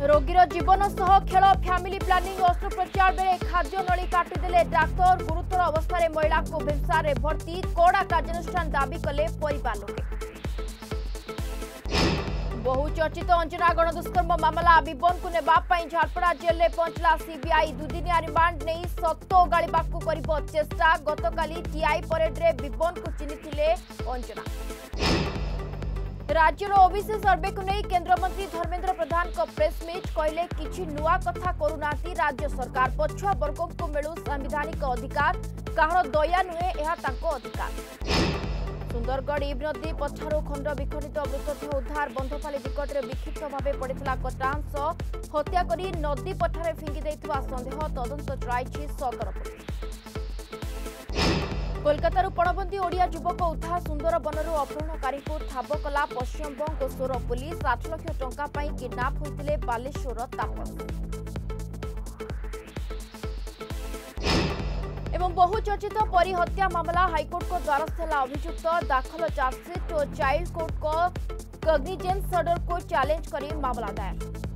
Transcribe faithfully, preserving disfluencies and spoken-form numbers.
रोगीर जीवन सह खेल फैमिली प्लानिंग अस्त्रोपचार बेले खाद्य नली काटिदेले डाक्तर गुरुतर अवस्था महिला को भिमसार भर्ती कड़ा कार्यानुष्ठान दाबी कले परिवार लोके। बहुचर्चित अंजना गणदुष्कर्म मामला बिबन को नेबाई झारपड़ा जेल में पहुंचला सीबीआई दुदिनिया रिमांड नहीं सत ओगाड़ा कर चेष्टा गतकाली टीआई परेड रे बिबन को चिन्हिथिले अंजना। राज्यर ओबीसी सर्वे को नहीं केंद्र मंत्री धर्मेंद्र प्रधान को प्रेस मीट कहले किछि नुआ कथा करुनाती राज्य सरकार पछुआ वर्ग को मिलू संवैधानिक अधिकार कहार दया नुहे यह ताको अधिकार। सुंदरगढ़ इब नदी पछारू खंड विखंडित मृतदेह उद्धार बंधपाली निकट में विक्षिप्त भाव पड़ा कटांश हत्या करी नदी पठारे फिंगी देथिबा संदेह तदंत चलाई सदर पुलिस। कोलकाता पणबंदी ओडिया युवक उद्धार सुंदर बनरू अपहरणकारी को ठाब कला पश्चिमबंग सोर पुलिस आठ लाख टंका पाई किडनाप होते बालेश्वर तापस। एवं बहुचर्चित परी हत्या मामला हाईकोर्ट को द्वारस्थ है अभियुक्त दाखल चार्जसीट और चाइल्ड कोर्ट को कग्निजेंस ऑर्डर को चैलेंज कर मामला दायर।